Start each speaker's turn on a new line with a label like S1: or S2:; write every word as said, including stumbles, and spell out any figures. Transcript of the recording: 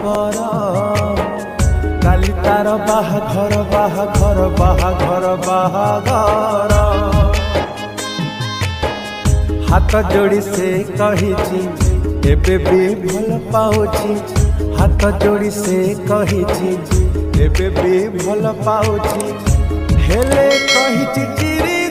S1: खबर काली तार बाहाघर बाहाघर बाहाघर बाहाघर हाथ जोड़ी से कही एबे भी भल पाउची हाथ जोड़ी से कही एबे भी भल पाउची हेले कही चिरी